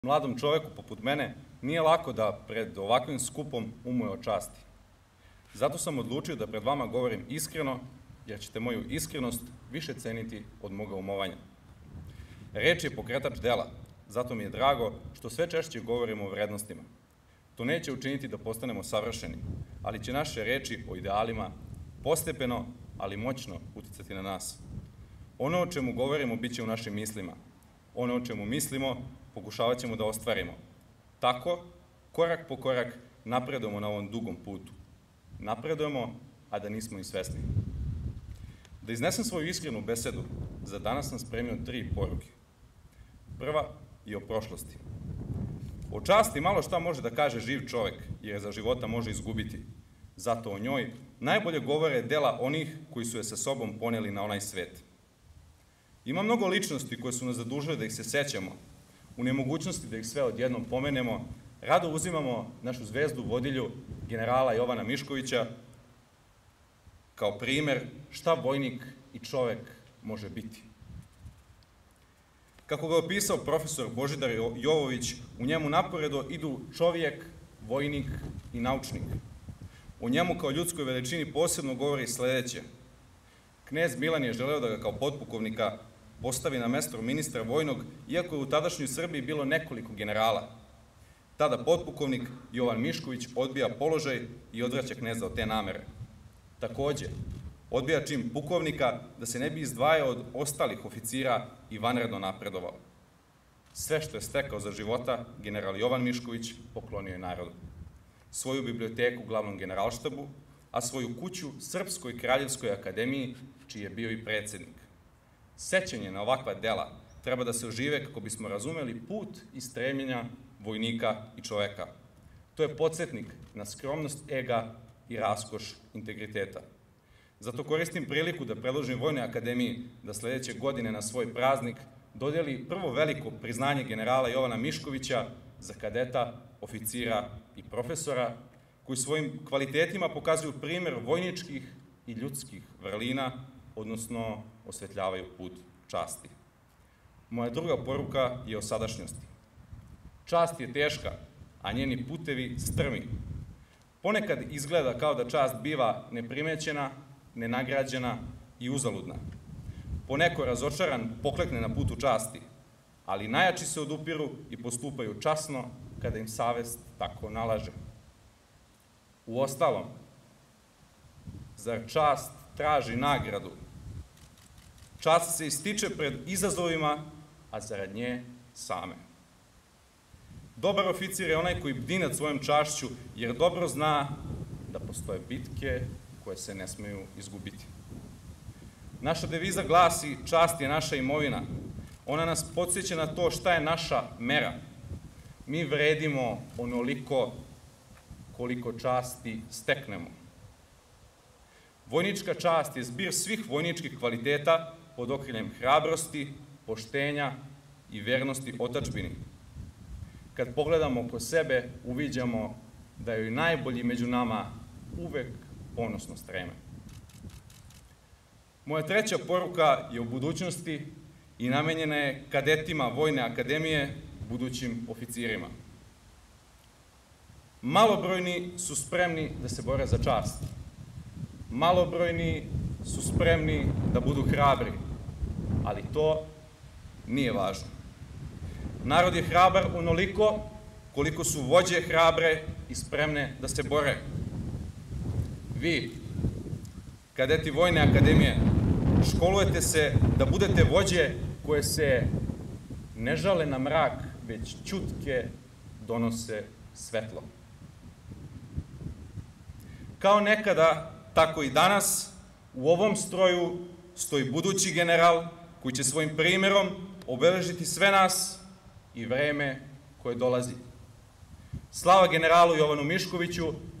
Mladom čoveku poput mene nije lako da pred ovakvim skupom umuje o časti. Zato sam odlučio da pred vama govorim iskreno, jer ćete moju iskrenost više ceniti od moga umovanja. Reč je pokretač dela, zato mi je drago što sve češće govorimo o vrednostima. To neće učiniti da postanemo savršeni, ali će naše reči o idealima postepeno, ali moćno uticati na nas. Ono o čemu govorimo bit će u našim mislima. Ono o čemu mislimo pokušavat ćemo da ostvarimo. Tako, korak po korak, napredujemo na ovom dugom putu. Napredujemo, a da nismo i svesni. Da iznesem svoju iskrenu besedu, za danas sam spremio 3 poruke. Prva je o prošlosti. O časti malo šta može da kaže živ čovek, jer za života može izgubiti. Zato o njoj najbolje govore dela onih koji su je sa sobom poneli na onaj svet. Ima mnogo ličnosti koje su nas zadužile da ih se sećamo. U nemogućnosti da ih sve odjednom pomenemo, rado uzimamo našu zvezdu vodilju generala Jovana Miškovića kao primer šta vojnik i čovek može biti. Kako ga je opisao profesor Božidar Jovović, u njemu naporedo idu čovjek, vojnik i naučnik. O njemu kao ljudskoj veličini posebno govori sledeće. Knez Milan je želeo da ga kao potpukovnika postavi na mesto ministra vojnog, iako je u tadašnjoj Srbiji bilo nekoliko generala. Tada potpukovnik Jovan Mišković odbija položaj i odvraća kneza od te namere. Takođe, odbija čin pukovnika da se ne bi izdvajao od ostalih oficira i vanredno napredovao. Sve što je stekao za života, general Jovan Mišković poklonio je narodu. Svoju biblioteku glavnom generalštabu, a svoju kuću Srpskoj kraljevskoj akademiji, čiji je bio i predsednik. Sećanje na ovakva dela treba da se ožive kako bismo razumeli put i stremljenja vojnika i čoveka. To je podsjetnik na skromnost ega i raskoš integriteta. Zato koristim priliku da predložim Vojnoj akademiji da sledeće godine na svoj praznik dodeli prvo veliko priznanje generala Jovana Miškovića za kadeta, oficira i profesora, koji svojim kvalitetima pokazuju primer vojničkih i ljudskih vrlina, odnosno osvetljavaju put časti. Moja druga poruka je o sadašnjosti. Čast je teška, a njeni putevi strmi. Ponekad izgleda kao da čast biva neprimećena, nenagrađena i uzaludna. Poneko razočaran poklekne na putu časti, ali najjači se odupiru i postupaju časno kada im savest tako nalaže. Uostalom, zar čast traži nagradu? Čast se ističe pred izazovima, a zarad nje same. Dobar oficir je onaj koji bdi nad svojom čašću, jer dobro zna da postoje bitke koje se ne smeju izgubiti. Naša deviza glasi: čast je naša imovina. Ona nas podsjeća na to šta je naša mera. Mi vredimo onoliko koliko časti steknemo. Vojnička čast je zbir svih vojničkih kvaliteta pod okriljem hrabrosti, poštenja i vernosti otadžbini. Kad pogledamo oko sebe, uviđamo da je i najbolji među nama uvek ponosno streme. Moja treća poruka je o budućnosti i namenjena je kadetima Vojne akademije, budućim oficirima. Malobrojni su spremni da se bore za čast. Malobrojni su spremni da budu hrabri, ali to nije važno. Narod je hrabar onoliko koliko su vođe hrabre i spremne da se bore. Vi, kadeti Vojne akademije, školujete se da budete vođe koje se ne žale na mrak, već ćutke donose svetlo. Kao nekada, tako i danas, u ovom stroju stoji budući general koji će svojim primerom obeležiti sve nas i vreme koje dolazi. Slava generalu Jovanu Miškoviću,